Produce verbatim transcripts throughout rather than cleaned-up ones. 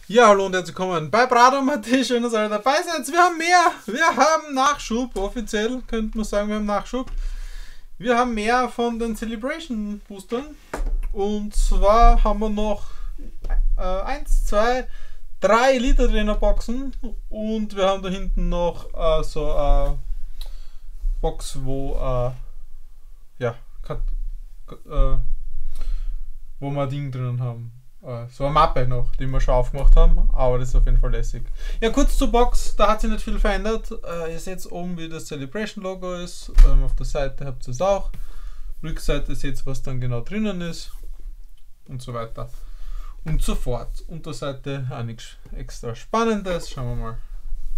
Ja, hallo und herzlich willkommen bei Brado Matti. Schön, dass ihr dabei seid. Wir haben mehr. Wir haben Nachschub. Offiziell könnte man sagen, wir haben Nachschub. Wir haben mehr von den Celebration Boostern. Und zwar haben wir noch äh, eins, zwei, drei Elite Trainer Boxen. Und wir haben da hinten noch äh, so eine Box, wo äh, ja, kat, äh, wo wir ein Ding drinnen haben. So eine Mappe noch, die wir schon aufgemacht haben, aber das ist auf jeden Fall lässig. Ja, kurz zur Box, da hat sich nicht viel verändert. Äh, ihr seht oben, wie das Celebration Logo ist. Ähm, auf der Seite habt ihr es auch. Rückseite seht ihr, was dann genau drinnen ist. Und so weiter. Und so fort. Unterseite auch nichts extra Spannendes. Schauen wir mal.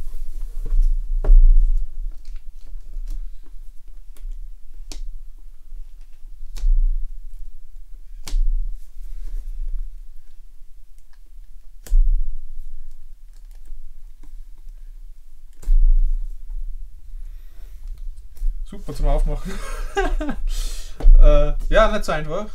Super zum Aufmachen. äh, ja, nicht so einfach.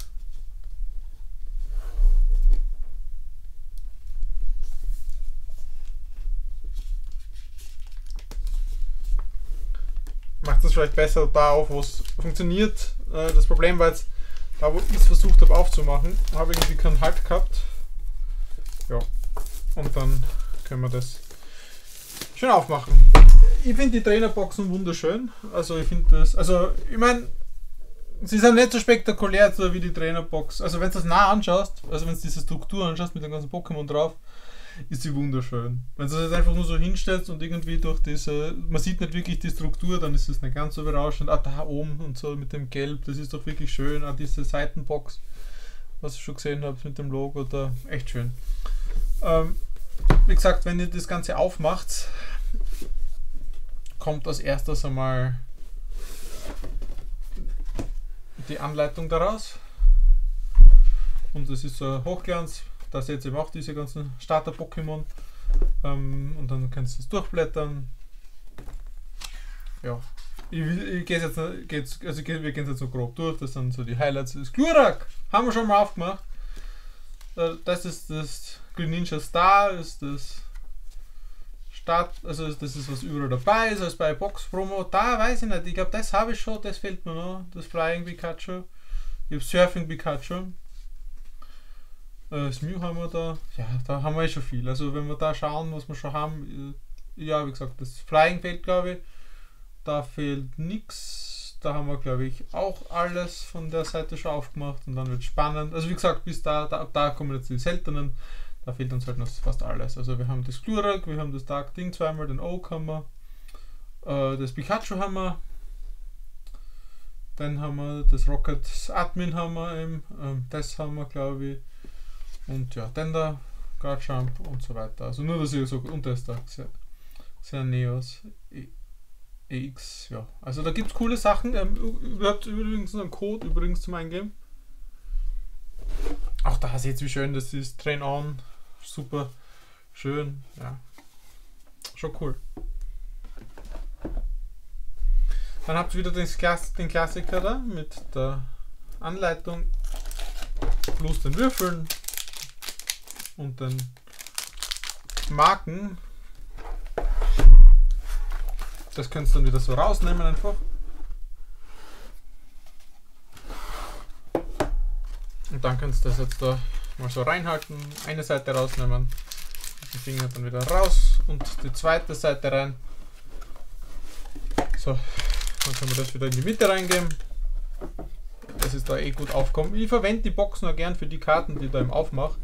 Macht das vielleicht besser da auf, wo es funktioniert. Äh, das Problem war jetzt, da wo ich es versucht habe aufzumachen, habe ich irgendwie keinen Halt gehabt. Ja, und dann können wir das schön aufmachen. Ich finde die Trainerboxen wunderschön. Also ich finde das, also ich meine, sie sind nicht so spektakulär so wie die Trainerbox. Also wenn du das nah anschaust, also wenn du diese Struktur anschaust mit den ganzen Pokémon drauf, ist sie wunderschön. Wenn du das jetzt einfach nur so hinstellst und irgendwie durch diese, man sieht nicht wirklich die Struktur, dann ist es nicht ganz so berauschend. Ah, da oben und so mit dem Gelb, das ist doch wirklich schön. Auch diese Seitenbox, was ich schon gesehen habe mit dem Logo, da echt schön. Ähm, wie gesagt, wenn ihr das Ganze aufmacht, kommt als erstes einmal die Anleitung daraus. Und das ist so ein Hochglanz. Da seht ihr auch diese ganzen Starter-Pokémon. Ähm, und dann kannst du es durchblättern. Ja. Ich, ich gehe jetzt, geht's, also wir gehen jetzt so grob durch. Das sind so die Highlights. Das Glurak haben wir schon mal aufgemacht. Das ist das Greninja Star, ist das Start, also das ist was überall dabei ist, als bei Box Promo. Da weiß ich nicht, ich glaube, das habe ich schon, das fehlt mir noch. Das Flying Pikachu. Ich habe Surfing Pikachu. Äh, das Mew haben wir da. Ja, da haben wir eh schon viel. Also wenn wir da schauen, was wir schon haben. Ja, wie gesagt, das Flying fehlt, glaube ich. Da fehlt nichts. Da haben wir, glaube ich, auch alles von der Seite schon aufgemacht. Und dann wird es spannend. Also wie gesagt, bis da, da, da kommen jetzt die seltenen. Da fehlt uns halt noch fast alles. Also wir haben das Glurak, wir haben das Dark Ding zweimal, den Oak haben wir, äh, das Pikachu haben wir, dann haben wir das Rocket Admin haben wir eben, ähm, das haben wir, glaube ich, und ja, dann da Guardjump und so weiter. Also nur, dass ihr so, und das da, sehr, sehr Neos, e EX, ja. Also da gibt es coole Sachen. Ähm, ihr habt übrigens einen Code übrigens zum Eingeben. Auch da seht ihr, wie schön das ist. Train On. Super schön. Ja. Schon cool. Dann habt ihr wieder den, Klass den Klassiker da mit der Anleitung plus den Würfeln und den Marken. Das könnt ihr dann wieder so rausnehmen einfach. Und dann könnt ihr das jetzt da mal so reinhalten, eine Seite rausnehmen, den Finger dann wieder raus und die zweite Seite rein. So, dann können wir das wieder in die Mitte reingeben. Das ist da eh gut aufkommen. Ich verwende die Boxen auch gern für die Karten, die ich da im Aufmache.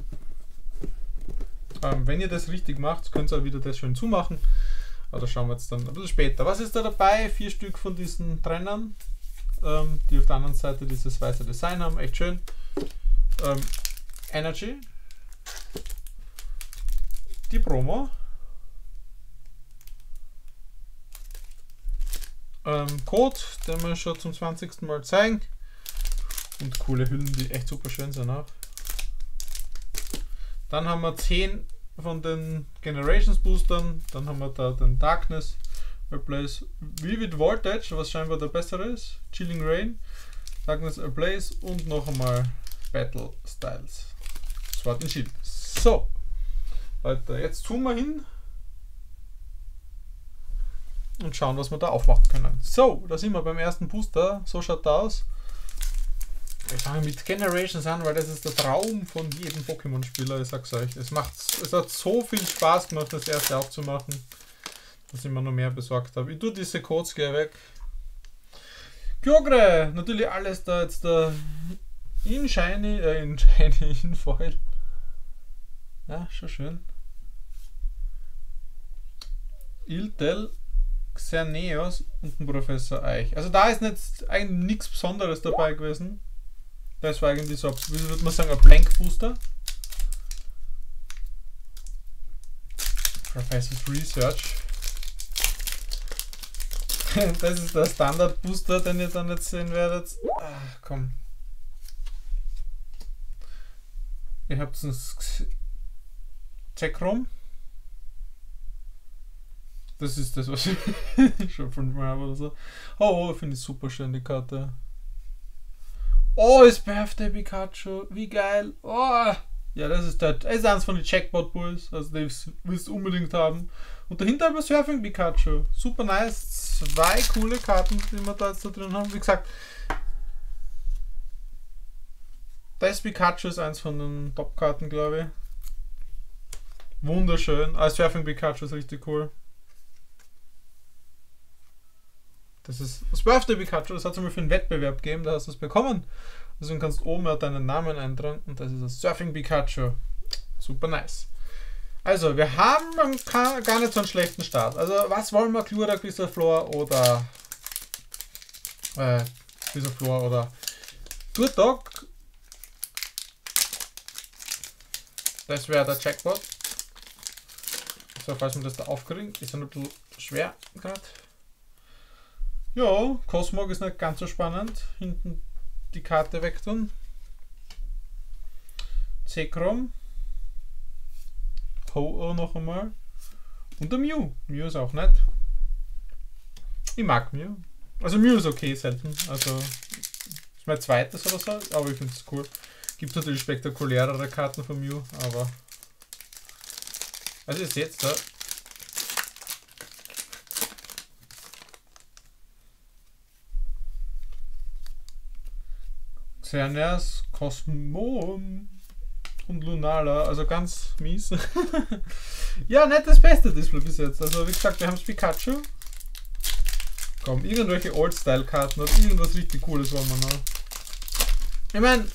Ähm, wenn ihr das richtig macht, könnt ihr auch wieder das schön zumachen. Aber das schauen wir jetzt dann ein bisschen später. Was ist da dabei? Vier Stück von diesen Trennern, ähm, die auf der anderen Seite dieses weiße Design haben. Echt schön. Ähm, Energy, die Promo, ähm, Code, den wir schon zum zwanzigsten Mal zeigen, und coole Hüllen, die echt super schön sind auch. Dann haben wir zehn von den Generations Boostern, dann haben wir da den Darkness Replace Vivid Voltage, was scheinbar der bessere ist, Chilling Rain, Darkness Ablaze und noch einmal Battle Styles. Sword and Shield. So, Leute, jetzt zoomen wir hin und schauen, was wir da aufmachen können. So, da sind wir beim ersten Booster. So schaut der aus. Wir fangen mit Generations an, weil das ist der Traum von jedem Pokémon-Spieler. Ich sag's euch. Es, macht, es hat so viel Spaß gemacht, das erste aufzumachen, dass ich mir noch mehr besorgt habe. Ich tue diese Codes gleich weg. Kyogre! Natürlich alles da jetzt da in Shiny, äh, in Shiny, in Foil. Ja, schon schön. Iltel, Xerneas und ein Professor Eich. Also da ist nicht eigentlich nichts Besonderes dabei gewesen. Das war eigentlich so, wie würde man sagen, ein Blank Booster. Professor's Research. Das ist der Standard Booster, den ihr dann jetzt sehen werdet. Ach, komm. Ihr habt ein Zekrom. Das ist das, was ich schon fünfmal habe oder so. Oh, oh finde ich super schön, die Karte. Oh, ist Birthday Pikachu. Wie geil. Oh. Ja, das ist der. Das ist eins von den Jackpot Bulls. Also, das willst du unbedingt haben. Und dahinter haben wir Surfing Pikachu. Super nice. Zwei coole Karten, die wir da jetzt da drin haben. Wie gesagt, das Pikachu ist eins von den Top-Karten, glaube ich. Wunderschön. Ah, Surfing Pikachu ist richtig cool. Das ist das Birthday Pikachu, das hat es mal für einen Wettbewerb gegeben, da hast du es bekommen. Deswegen kannst du oben auch deinen Namen eintragen und das ist das Surfing Pikachu. Super nice. Also, wir haben gar nicht so einen schlechten Start. Also, was wollen wir? Glura, Quizaflor oder äh, Quizaflor oder Turtok. Das wäre der Jackpot. So, falls man das da aufkriegt, ist ja ein bisschen schwer gerade. Ja, Cosmog ist nicht ganz so spannend. Hinten die Karte weg tun. Zekrom. Ho-Oh noch einmal. Und der Mew. Mew ist auch nett. Ich mag Mew. Also Mew ist okay, selten. Also ist mein zweites oder so, aber ich finde es cool. Gibt natürlich spektakulärere Karten von Mew, aber also ihr seht da. Xerneas, Cosmom und Lunala, also ganz mies. Ja, nicht das beste Display bis jetzt. Also wie gesagt, wir haben das Pikachu. Komm, irgendwelche Old-Style-Karten oder irgendwas richtig Cooles wollen wir noch. Ich meine,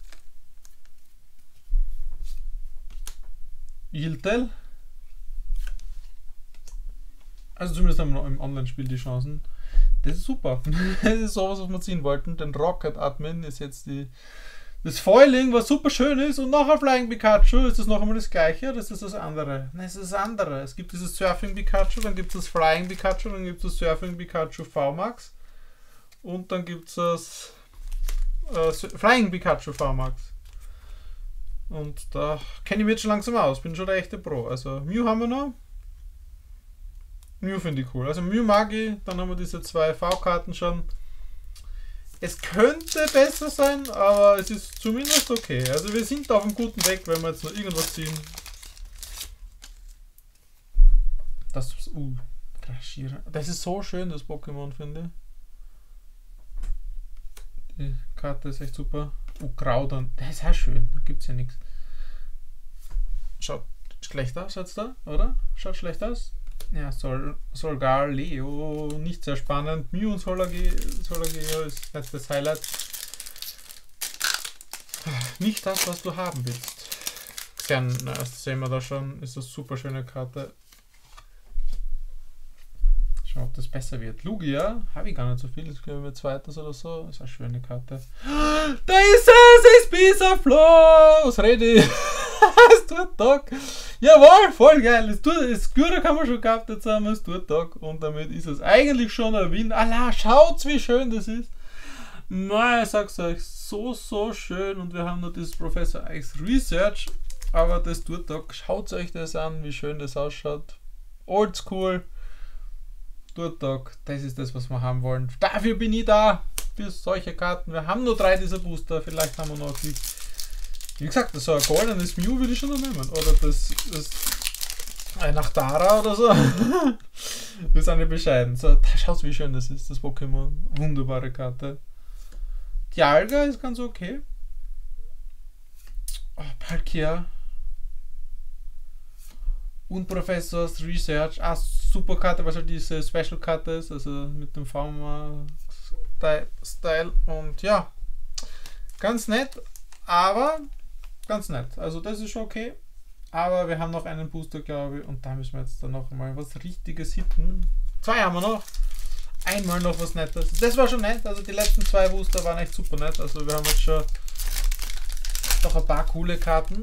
Iltel. Also zumindest haben wir noch im Online-Spiel die Chancen. Das ist super. Das ist sowas, was wir ziehen wollten. Den Rocket Admin ist jetzt die, das Foiling, was super schön ist. Und nachher Flying Pikachu. Ist das noch einmal das gleiche oder ist das das andere? Nein, es ist das andere. Es gibt dieses Surfing Pikachu, dann gibt es das Flying Pikachu, dann gibt es das Surfing Pikachu V Max. Und dann gibt es das äh, Flying Pikachu V Max. Und da kenne ich mich jetzt schon langsam aus. Bin schon der echte Pro. Also Mew haben wir noch. Mew finde ich cool. Also Mew mag ich. Dann haben wir diese zwei V-Karten schon. Es könnte besser sein, aber es ist zumindest okay. Also wir sind auf einem guten Weg, wenn wir jetzt noch irgendwas ziehen. Das, uh, das ist so schön, das Pokémon, finde ich. Die Karte ist echt super. Uh, Graudern. Das ist ja schön. Da gibt es ja nichts. Schaut schlecht aus jetzt da, oder? Schaut schlecht aus. Ja, Sol, Solgar Leo, nicht sehr spannend. Mew und Solageo ist nicht das Highlight. Nicht das, was du haben willst. Xern, das sehen wir da schon, ist eine super schöne Karte. Schauen, ob das besser wird. Lugia, habe ich gar nicht so viel, das glaube ich mir zweites oder so. Ist eine schöne Karte. Da ist es, ist Bisaflor! Was rede ich? Es tut Tag. Jawohl, voll geil. Das, das Gura kann man schon gehabt, jetzt haben wir es tut Tag. Und damit ist es eigentlich schon ein Win. Allah, schaut, wie schön das ist. Nein, ich sag's euch, so, so schön. Und wir haben noch dieses Professor Eichs Research. Aber das tut Tag. Schaut euch das an, wie schön das ausschaut. Oldschool. Tut Tag. Das ist das, was wir haben wollen. Dafür bin ich da. Für solche Karten. Wir haben nur drei dieser Booster. Vielleicht haben wir noch die. Wie gesagt, so ein goldenes Mew würde ich schon noch nehmen. Oder das, das ein Nachtara oder so. Wir sind nicht bescheiden. So, schaut wie schön das ist, das Pokémon. Wunderbare Karte. Die Alga ist ganz okay. Oh, Palkia. Und Professors Research. Ah, super Karte, was halt diese Special Karte ist. Also mit dem Fauma-Style. Und ja, ganz nett. Aber ganz nett. Also das ist schon okay. Aber wir haben noch einen Booster, glaube ich. Und da müssen wir jetzt dann noch mal was Richtiges hitten. Zwei haben wir noch. Einmal noch was Nettes. Das war schon nett. Also die letzten zwei Booster waren echt super nett. Also wir haben jetzt schon doch ein paar coole Karten.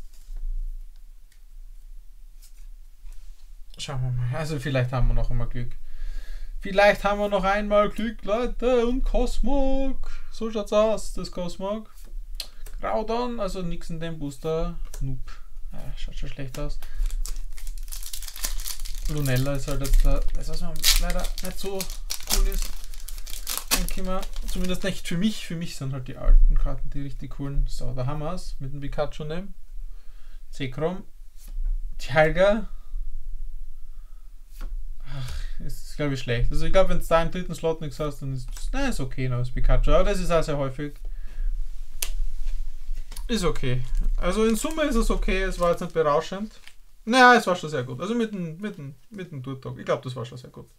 Schauen wir mal. Also vielleicht haben wir noch einmal Glück. Vielleicht haben wir noch einmal Glück, Leute. Und Cosmog. So schaut's aus, das Cosmog. Groudon, also nichts in dem Booster. Noob. Ja, schaut schon schlecht aus. Lunella ist halt jetzt da, das was man leider nicht so cool ist. Denke zumindest nicht für mich. Für mich sind halt die alten Karten die richtig coolen. So, da haben wir es mit dem Pikachu nehmen. Zekrom. Tialga. Ach, ist glaube ich schlecht. Also ich glaube, wenn es da im dritten Slot nichts hast, dann ist es okay noch als Pikachu. Aber das ist auch sehr häufig. Ist okay. Also in Summe ist es okay. Es war jetzt nicht berauschend. Naja, es war schon sehr gut. Also mit dem, mit dem, mit dem Turtok. Ich glaube, das war schon sehr gut.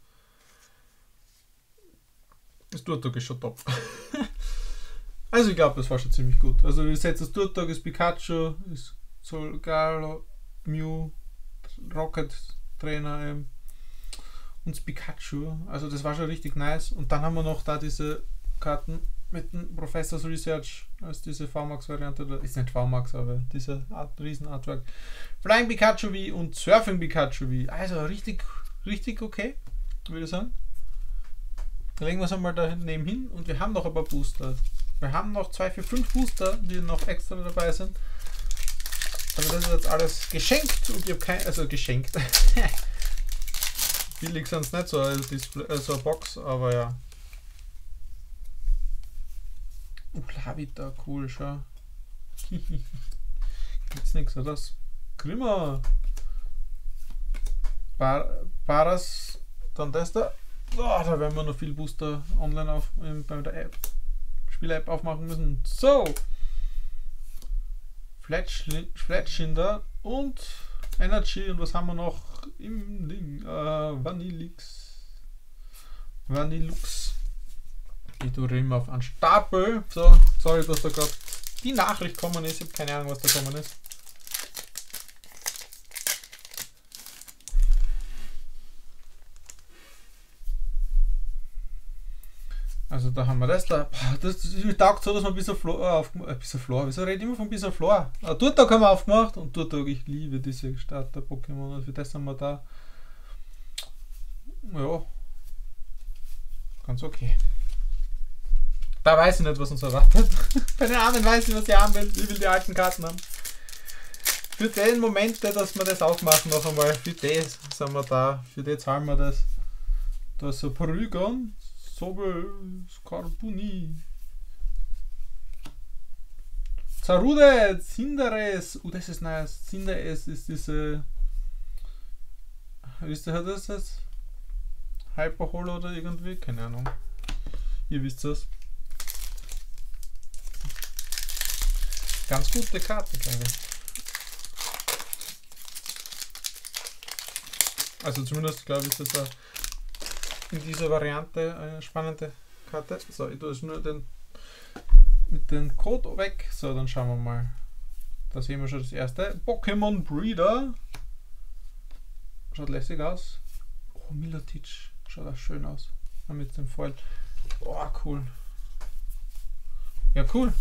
Das Turtok ist schon top. Also ich glaube, das war schon ziemlich gut. Also ich setze das Turtok, ist Pikachu, ist Solgaleo, Mew, Rocket Trainer ähm, und das Pikachu. Also das war schon richtig nice. Und dann haben wir noch da diese Karten mit dem Professors Research als diese V MAX Variante. Ist nicht V MAX, aber dieser Art, riesen Artwork. Flying Pikachu V und Surfing Pikachu V. Also richtig, richtig okay, würde ich sagen. Dann legen wir es einmal daneben hin und wir haben noch ein paar Booster. Wir haben noch zwei für fünf Booster, die noch extra dabei sind. Also das ist jetzt alles geschenkt und ich habe kein, also geschenkt. Billig sind es nicht so als Display, also eine Box, aber ja. Uplavita, cool, schau. Gibt's nichts, oder? Grimmer. Bar Paras, dann das da. Oh, da werden wir noch viel Booster online auf bei der App. Spiel-App aufmachen müssen. So. Flatschinder und Energy. Und was haben wir noch im Ding? Uh, Vanillix. Vanillux. Ich tue immer auf einen Stapel. So, sorry, dass da gerade die Nachricht kommen ist. Ich habe keine Ahnung, was da kommen ist. Also da haben wir das da. Das, das taugt so, dass man ein bisschen Flor aufgemacht. Ein bisschen Flor. Wieso rede ich immer von ein bisschen Flor? Ah, Turtok haben wir aufgemacht und Turtok, ich liebe diese Starter-Pokémon. Also für das haben wir da. Ja. Ganz okay. Da weiß ich nicht, was uns erwartet. Bei den anderen weiß ich, was ich haben will. Ich will die alten Karten haben. Für den Moment, dass wir das aufmachen, noch einmal. Für das sind wir da. Für den zahlen wir das. Da ist so Porygon. Sobel, Scorbunny. Zarude, Cinderace. Oh, das ist nice. Cinderace ist diese. Wisst ihr das jetzt? Hyperholo oder irgendwie? Keine Ahnung. Ihr wisst es. Ganz gute Karte, glaube ich. Also zumindest glaube ich, ist das in dieser Variante eine spannende Karte. So, ich tue es nur den, mit dem Code weg. So, dann schauen wir mal. Da sehen wir schon das erste. Pokémon Breeder. Schaut lässig aus. Oh, Milotic. Schaut auch schön aus. Mit dem Foil. Oh, cool. Ja, cool.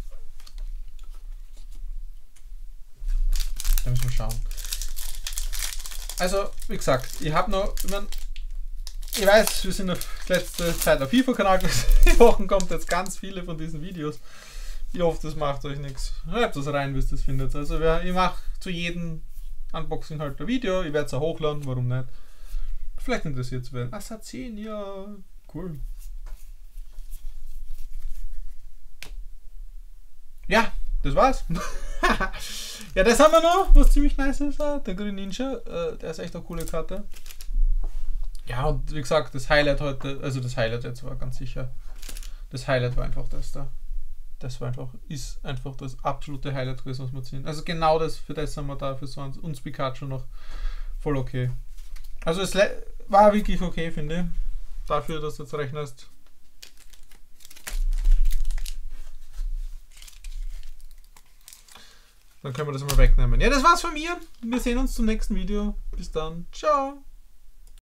Da müssen wir schauen. Also, wie gesagt, ich habe noch, ich, mein, ich weiß, wir sind auf letzte Zeit auf FIFA-Kanal gewesen. Die Wochen kommt jetzt ganz viele von diesen Videos. Ich hoffe, das macht euch nichts. Schreibt das rein, wie ihr das findet. Also, ich mache zu jedem Unboxing halt ein Video. Ich werde es auch hochladen, warum nicht? Vielleicht interessiert es wen. Assassin, ja, cool. Ja, das war's. Ja, das haben wir noch, was ziemlich nice ist. Der Green Ninja, äh, der ist echt eine coole Karte. Ja, und wie gesagt, das Highlight heute, also das Highlight jetzt war ganz sicher. Das Highlight war einfach das da. Das war einfach, ist einfach das absolute Highlight gewesen, was wir ziehen. Also genau das, für das haben wir da, für so uns Pikachu noch voll okay. Also es war wirklich okay, finde ich. Dafür, dass du jetzt rechnest. Dann können wir das mal wegnehmen. Ja, das war's von mir. Wir sehen uns zum nächsten Video. Bis dann. Ciao.